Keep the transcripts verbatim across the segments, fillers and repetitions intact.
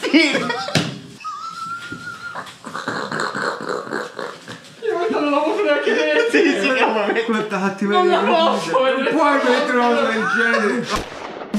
Io non la posso neanche vedere. Sì, sì, no, Guardate, non la posso vedere. Puoi mettere una cosa del genere.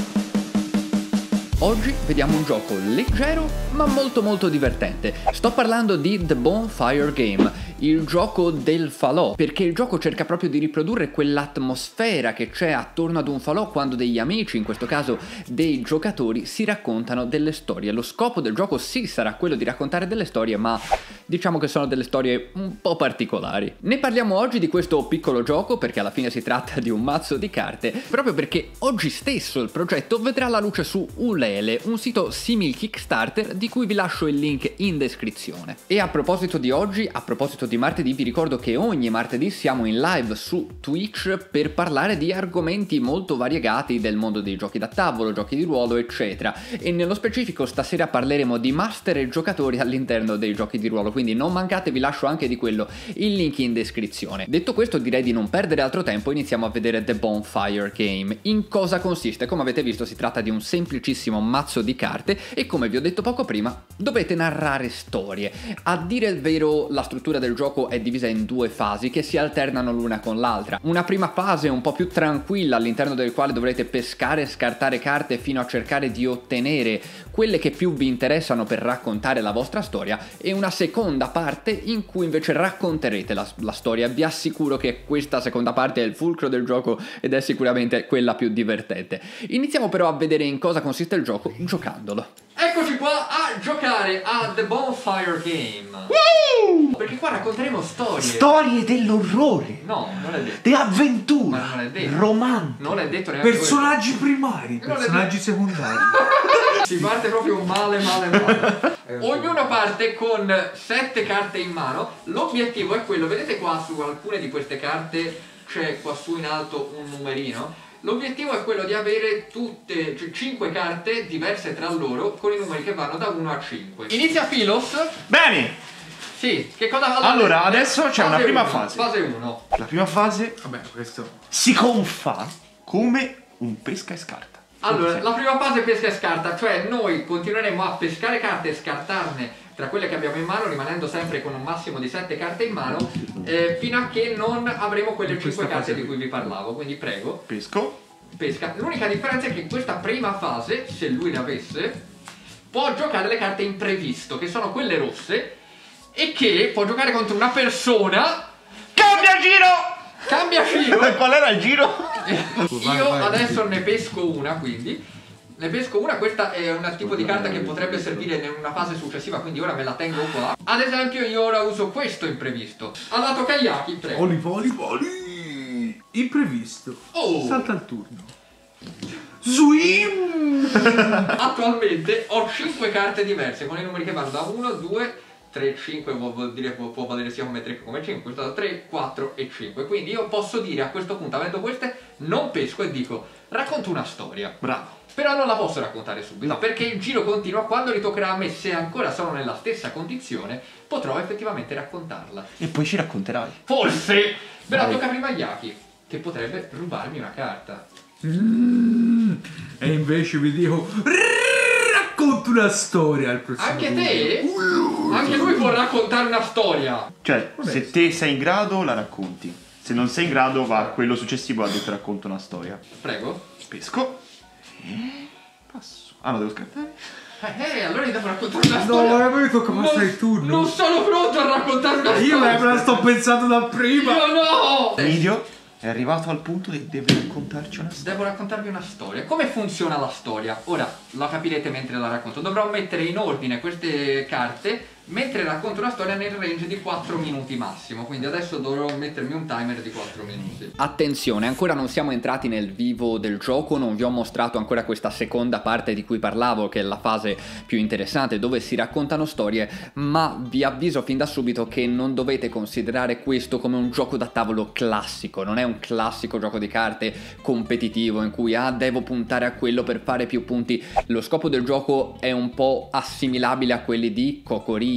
Oggi vediamo un gioco leggero ma molto molto divertente. Sto parlando di The Bonfire Game, il gioco del falò, perché il gioco cerca proprio di riprodurre quell'atmosfera che c'è attorno ad un falò quando degli amici, in questo caso dei giocatori, si raccontano delle storie. Lo scopo del gioco sì sarà quello di raccontare delle storie, ma diciamo che sono delle storie un po' particolari. Ne parliamo oggi di questo piccolo gioco perché alla fine si tratta di un mazzo di carte, proprio perché oggi stesso il progetto vedrà la luce su Ulele, un sito simil Kickstarter di cui vi lascio il link in descrizione. E a proposito di oggi, a proposito di martedì, vi ricordo che ogni martedì siamo in live su Twitch per parlare di argomenti molto variegati del mondo dei giochi da tavolo, giochi di ruolo, eccetera. E nello specifico stasera parleremo di master e giocatori all'interno dei giochi di ruolo, quindi non mancate, vi lascio anche di quello il link in descrizione. Detto questo, direi di non perdere altro tempo, iniziamo a vedere The Bonfire Game. In cosa consiste? Come avete visto, si tratta di un semplicissimo mazzo di carte e, come vi ho detto poco prima, dovete narrare storie. A dire il vero, la struttura del gioco è divisa in due fasi che si alternano l'una con l'altra. Una prima fase un po' più tranquilla, all'interno del quale dovrete pescare e scartare carte fino a cercare di ottenere quelle che più vi interessano per raccontare la vostra storia, e una seconda parte in cui invece racconterete la, la storia. Vi assicuro che questa seconda parte è il fulcro del gioco ed è sicuramente quella più divertente. Iniziamo però a vedere in cosa consiste il gioco giocandolo. Eccoci qua a giocare a The Bonfire Game. Woo! Perché qua racconteremo storie. Storie dell'orrore. No, non è detto. Di avventura. Ma non è detto. Romantico. Non è detto neanche Personaggi primari, Non è personaggi secondari. quello. Si parte proprio male, male, male. Ognuno parte con sette carte in mano. L'obiettivo è quello, vedete qua su alcune di queste carte c'è qua su in alto un numerino. L'obiettivo è quello di avere tutte, cioè cinque carte diverse tra loro con i numeri che vanno da uno a cinque. Inizia Philos. Bene. Sì, che cosa Allora, adesso c'è una prima uno, fase. Fase uno. La prima fase Vabbè, questo. si confà come un pesca e scarta. Allora, la prima fase è pesca e scarta, cioè noi continueremo a pescare carte e scartarne tra quelle che abbiamo in mano, rimanendo sempre con un massimo di sette carte in mano, eh, fino a che non avremo quelle cinque carte di cui vi parlavo. Quindi prego, Pesco. pesca. L'unica differenza è che in questa prima fase, se lui le avesse, può giocare le carte imprevisto, che sono quelle rosse, e che può giocare contro una persona. Cambia giro! Cambia giro! Qual era il giro? Io adesso ne pesco una, quindi ne pesco una. Questa è un tipo di carta che potrebbe servire in una fase successiva, quindi ora me la tengo qua. Ad esempio io ora uso questo imprevisto. Ha dato Kayaki, prego. Oli, voli, voli. Imprevisto. Oh! Salta il turno. Swim! Attualmente ho cinque carte diverse con i numeri che vanno da uno, due, tre, cinque, vuol dire può, può valere sia come tre che come cinque, questo da tre, quattro e cinque. Quindi io posso dire a questo punto, avendo queste, non pesco e dico racconto una storia. Bravo. Però non la posso raccontare subito, no, perché il giro continua. Quando ritoccherà a me, se ancora sono nella stessa condizione, potrò effettivamente raccontarla. E poi ci racconterai. Forse! Però Vai. tocca prima a Yaki, che potrebbe rubarmi una carta. Mm. E invece vi dico, racconto una storia al prossimo. Anche te? Anche lui può raccontare una storia. Cioè, Vabbè. se te sei in grado, la racconti. Se non sei in grado, va a quello successivo, ha detto racconto una storia. Prego. Pesco. E passo. Ah, no, devo scartare. Eh, eh, allora gli devo raccontare una No, storia. a me tocca passare il turno. Non sono pronto a raccontare una Io storia. me la sto pensando da prima. Io no! Nidio è arrivato al punto che deve raccontarci una storia. Devo raccontarvi una storia. Come funziona la storia? Ora la capirete mentre la racconto. Dovrò mettere in ordine queste carte mentre racconto una storia nel range di quattro minuti massimo. Quindi adesso dovrò mettermi un timer di quattro minuti. Attenzione, ancora non siamo entrati nel vivo del gioco, non vi ho mostrato ancora questa seconda parte di cui parlavo, che è la fase più interessante dove si raccontano storie, ma vi avviso fin da subito che non dovete considerare questo come un gioco da tavolo classico. Non è un classico gioco di carte competitivo in cui ah devo puntare a quello per fare più punti. Lo scopo del gioco è un po' assimilabile a quelli di Kokori,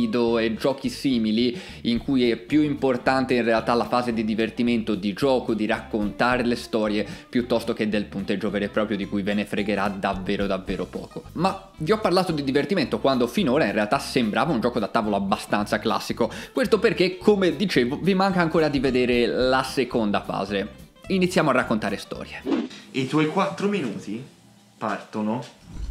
Lido e giochi simili, in cui è più importante in realtà la fase di divertimento, di gioco, di raccontare le storie, piuttosto che del punteggio vero e proprio, di cui ve ne fregherà davvero davvero poco. Ma vi ho parlato di divertimento quando finora in realtà sembrava un gioco da tavolo abbastanza classico. Questo perché, come dicevo, vi manca ancora di vedere la seconda fase. Iniziamo a raccontare storie. E i tuoi quattro minuti partono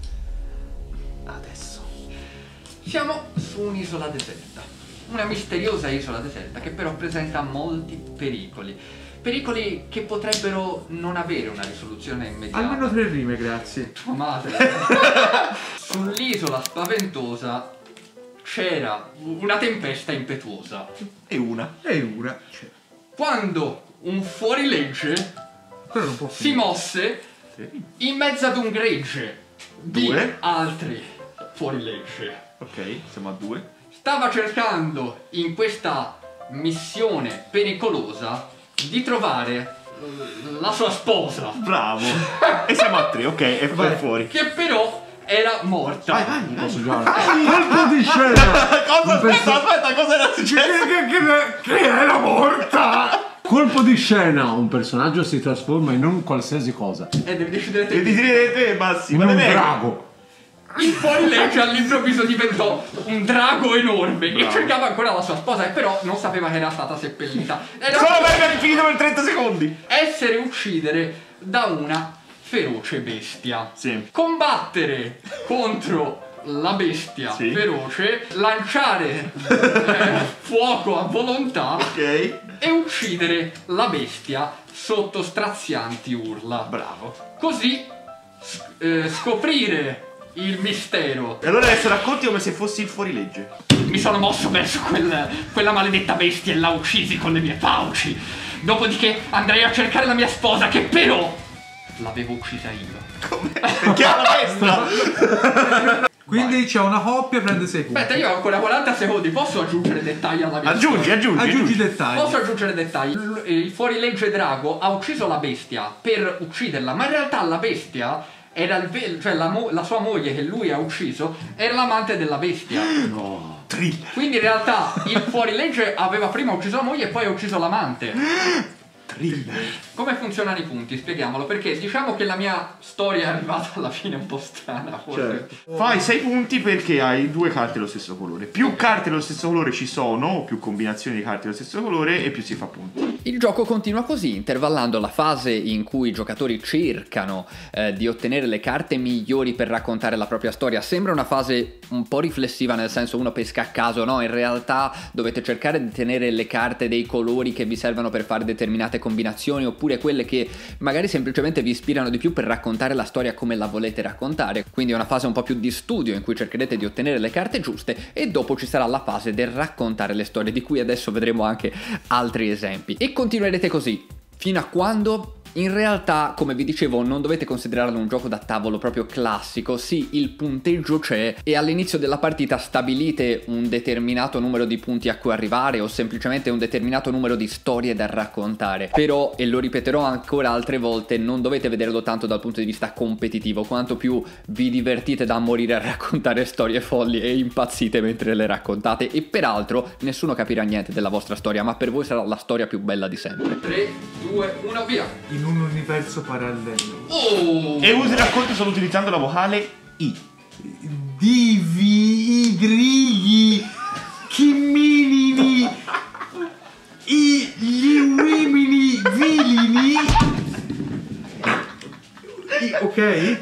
adesso. Siamo su un'isola deserta, una misteriosa isola deserta che però presenta molti pericoli. Pericoli che potrebbero non avere una risoluzione immediata. Almeno tre rime, grazie. Tua madre. Sull'isola spaventosa c'era una tempesta impetuosa. E una. E una. Cioè, Quando un fuorilegge però non può si finire. mosse Sì. in mezzo ad un gregge di Due. altri fuorilegge. Ok, siamo a due. Stava cercando in questa missione pericolosa di trovare eh, la sua sposa, Bravo. E siamo a tre, ok, e vai Vai. fuori. che però era morta. Vai, vai, vai. Posso giocare? Colpo di scena! Cosa? Un perso- Aspetta, aspetta, cosa era successo? Che, che, che era morta! Colpo di scena, un personaggio si trasforma in un qualsiasi cosa. E devi decidere te. Devi dire te, Massi, In ma un ne drago. Il fuorilegge all'improvviso diventò un drago enorme e Bravo. cercava ancora la sua sposa, e però non sapeva che era stata seppellita. Era Solo perché hai finito per trenta secondi. essere uccidere da una feroce bestia. Sì. Combattere contro la bestia Sì. feroce, lanciare eh, fuoco a volontà Ok. e uccidere la bestia sotto strazianti urla. Bravo. Così s- eh, scoprire il mistero. E allora adesso racconti come se fossi il fuorilegge. Mi sono mosso verso quel- quella maledetta bestia e l'ho uccisi con le mie fauci. Dopodiché andrei a cercare la mia sposa, che però l'avevo uccisa io. Come? Perché ha la testa? Quindi c'è una coppia, prende sei punti. Aspetta, io ho ancora quaranta secondi, posso aggiungere dettagli alla mia Aggiungi, storia? aggiungi, Aggiungi aggiungi. dettagli. Posso aggiungere dettagli? Il, il fuorilegge drago ha ucciso la bestia per ucciderla, ma in realtà la bestia era il ve- cioè la, mo- la sua moglie che lui ha ucciso era l'amante della bestia. No. Thriller. Quindi in realtà il fuorilegge aveva prima ucciso la moglie e poi ha ucciso l'amante. Thriller. Come funzionano i punti? Spieghiamolo, perché diciamo che la mia storia è arrivata alla fine un po' strana, forse. Certo. Fai sei punti perché hai due carte dello stesso colore. Più carte dello stesso colore ci sono, o più combinazioni di carte dello stesso colore, e più si fa punti. Il gioco continua così, intervallando la fase in cui i giocatori cercano eh, di ottenere le carte migliori per raccontare la propria storia. Sembra una fase un po' riflessiva, nel senso uno pesca a caso, no? In realtà dovete cercare di tenere le carte dei colori che vi servono per fare determinate combinazioni, oppure quelle che magari semplicemente vi ispirano di più per raccontare la storia come la volete raccontare. Quindi è una fase un po' più di studio in cui cercherete di ottenere le carte giuste, e dopo ci sarà la fase del raccontare le storie, di cui adesso vedremo anche altri esempi. E continuerete così fino a quando, in realtà, come vi dicevo, non dovete considerarlo un gioco da tavolo proprio classico. Sì, il punteggio c'è e all'inizio della partita stabilite un determinato numero di punti a cui arrivare, o semplicemente un determinato numero di storie da raccontare. Però, e lo ripeterò ancora altre volte, non dovete vederlo tanto dal punto di vista competitivo, quanto più vi divertite da morire a raccontare storie folli e impazzite mentre le raccontate. E peraltro nessuno capirà niente della vostra storia, ma per voi sarà la storia più bella di sempre. tre, due, uno, via! In un universo parallelo. Oh! E usi il racconto solo utilizzando la vocale I. Divi, i grigli, chimminini, i, gli uomini vilini. I- ok?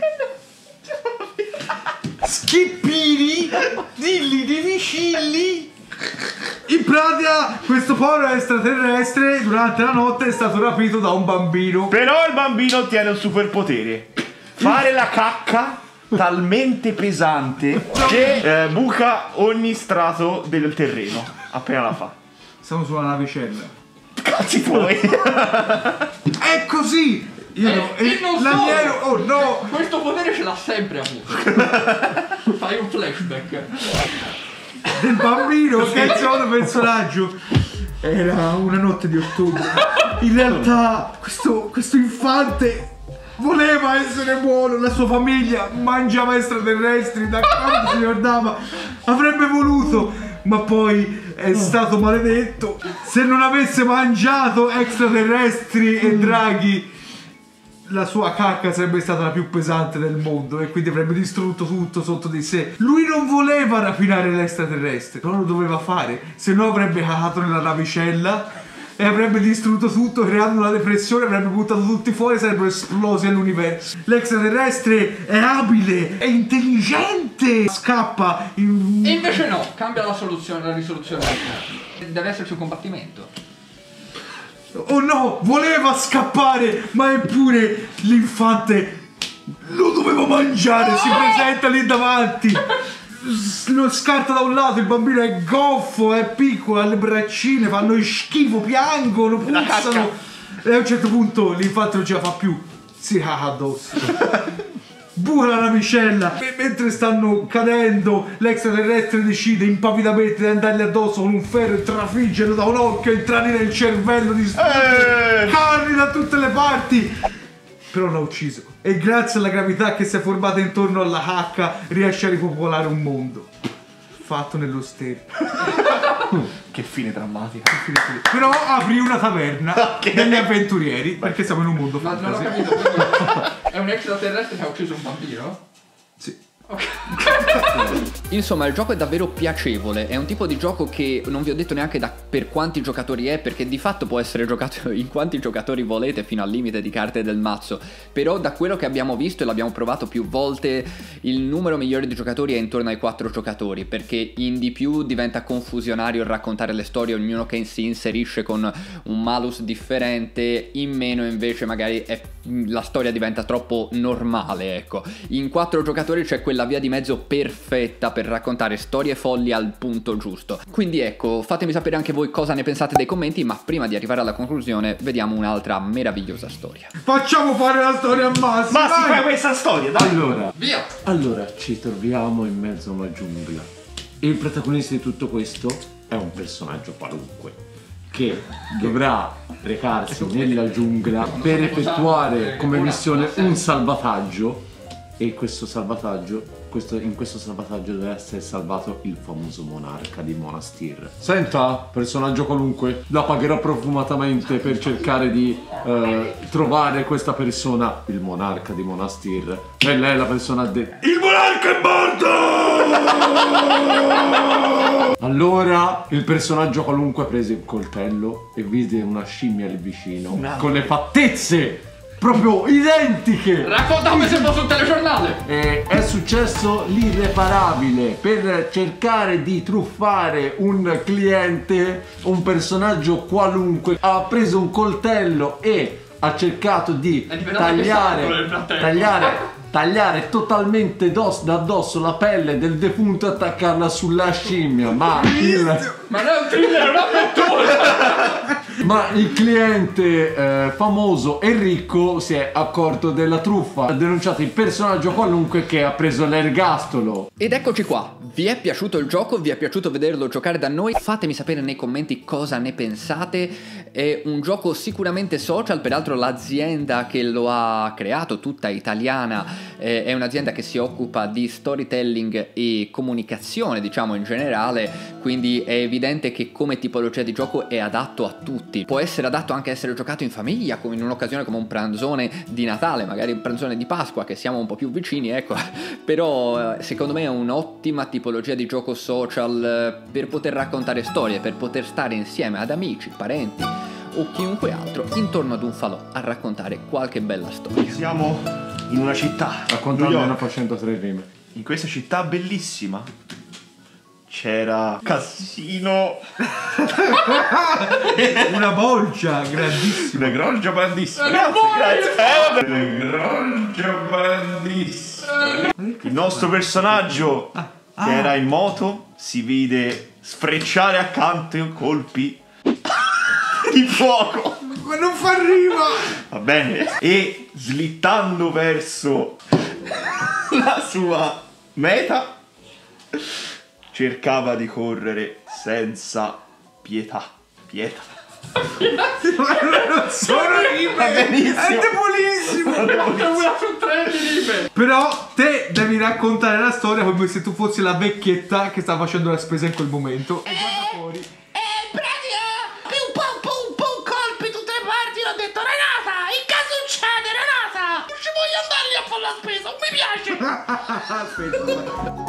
Schippini, dilli di vicilli. In pratica, questo povero extraterrestre durante la notte è stato rapito da un bambino. Però il bambino ottiene un superpotere. Fare la cacca talmente pesante che eh, buca ogni strato del terreno appena la fa. Siamo sulla navicella. Cazzi tuoi. È così! Io Eh, no- e non l'agnello- solo. oh no! Questo potere ce l'ha sempre avuto. Fai un flashback. Del bambino che è il secondo personaggio. Era una notte di ottobre. In realtà questo, questo infante voleva essere buono. La sua famiglia mangiava extraterrestri da quando si ricordava. Avrebbe voluto, ma poi è stato maledetto. Se non avesse mangiato extraterrestri e draghi, la sua cacca sarebbe stata la più pesante del mondo e quindi avrebbe distrutto tutto sotto di sé. Lui non voleva rapinare l'extraterrestre, non lo doveva fare, se no avrebbe cacato nella navicella e avrebbe distrutto tutto, creando una depressione, avrebbe buttato tutti fuori e sarebbero esplosi all'universo. L'extraterrestre è abile, è intelligente, scappa in... E invece no, cambia la soluzione, la risoluzione. Deve esserci un combattimento. Oh no, voleva scappare, ma eppure l'infante lo doveva mangiare, si presenta lì davanti, lo scarta da un lato, il bambino è goffo, è piccolo, ha le braccine, fanno schifo, piangono, puzzano e a un certo punto l'infante non ce la fa più, si caga addosso. Buca la navicella e mentre stanno cadendo l'extraterrestre decide impavidamente di andargli addosso con un ferro e trafiggerlo da un occhio, entrare nel cervello, distruggere Eh. carni da tutte le parti, però l'ha ucciso e grazie alla gravità che si è formata intorno alla cacca riesce a ripopolare un mondo fatto nello sterco. Che fine drammatica. Però apri una taverna Ok. degli avventurieri perché siamo in un mondo Ma non ho fantasy. capito, quindi è un extraterrestre che ha ucciso un bambino? Sì. Insomma, il gioco è davvero piacevole, è un tipo di gioco che non vi ho detto neanche da per quanti giocatori è, perché di fatto può essere giocato in quanti giocatori volete fino al limite di carte del mazzo, però da quello che abbiamo visto e l'abbiamo provato più volte, il numero migliore di giocatori è intorno ai quattro giocatori, perché in di più diventa confusionario raccontare le storie, ognuno che si inserisce con un malus differente, in meno invece magari è, la storia diventa troppo normale, ecco. In quattro giocatori c'è quella via di mezzo perfetta per raccontare storie folli al punto giusto. Quindi ecco, fatemi sapere anche voi cosa ne pensate nei commenti, ma prima di arrivare alla conclusione vediamo un'altra meravigliosa storia. Facciamo fare la storia a Massimo. Ma si dai! fa questa storia, dai. Allora, Via! allora, ci troviamo in mezzo a una giungla. Il protagonista di tutto questo è un personaggio qualunque che dovrà recarsi nella giungla per effettuare come missione un salvataggio e questo salvataggio, questo, in questo salvataggio deve essere salvato il famoso monarca di Monastir. Senta, personaggio qualunque, la pagherò profumatamente per cercare di eh, trovare questa persona, il monarca di Monastir. E lei è la persona de... Il monarca è morto! Allora il personaggio qualunque prese il coltello e vide una scimmia lì vicino Una- con le fattezze proprio identiche. Raccontami se fosse un telegiornale! E è successo l'irreparabile per cercare di truffare un cliente, un personaggio qualunque ha preso un coltello e ha cercato di È diventato anche sangue nel tagliare frattempo. tagliare tagliare totalmente dos- da addosso la pelle del defunto e attaccarla sulla scimmia, ma il Ma non è un thriller, è un'avventura! Ma il cliente eh, famoso e ricco si è accorto della truffa, ha denunciato il personaggio qualunque che ha preso l'ergastolo. Ed eccoci qua, vi è piaciuto il gioco? Vi è piaciuto vederlo giocare da noi? Fatemi sapere nei commenti cosa ne pensate. È un gioco sicuramente social, peraltro l'azienda che lo ha creato, tutta italiana, eh, è un'azienda che si occupa di storytelling e comunicazione, diciamo in generale, quindi è evidente che come tipologia di gioco è adatto a tutti. Può essere adatto anche a essere giocato in famiglia, come in un'occasione come un pranzone di Natale, magari un pranzone di Pasqua, che siamo un po' più vicini, ecco. Però eh, secondo me è un'ottima tipologia di gioco social eh, per poter raccontare storie, per poter stare insieme ad amici, parenti o chiunque altro intorno ad un falò a raccontare qualche bella storia. Siamo in una città, New Raccontamelo York. facendo tre rime. In questa città bellissima c'era casino, Una bolgia grandissima. una groggia grandissima. Grazie, grazie. Eh, vabbè. Una groggia grandissima. Il nostro personaggio che era in moto si vide sfrecciare accanto colpi di fuoco. Ma non fa rima! Va bene. E slittando verso la sua meta cercava di correre senza pietà. Pietà. Non sono rime. benissimo. È debolissimo. Una su tre di rime. Però te devi raccontare la storia come se tu fossi la vecchietta che sta facendo la spesa in quel momento. E guarda fuori. E in pratica, più pum pum pum colpi tutte le parti, ho detto Renata, in che succede Renata? Non ci voglio andare lì a fare la spesa, non mi piace. Aspetta.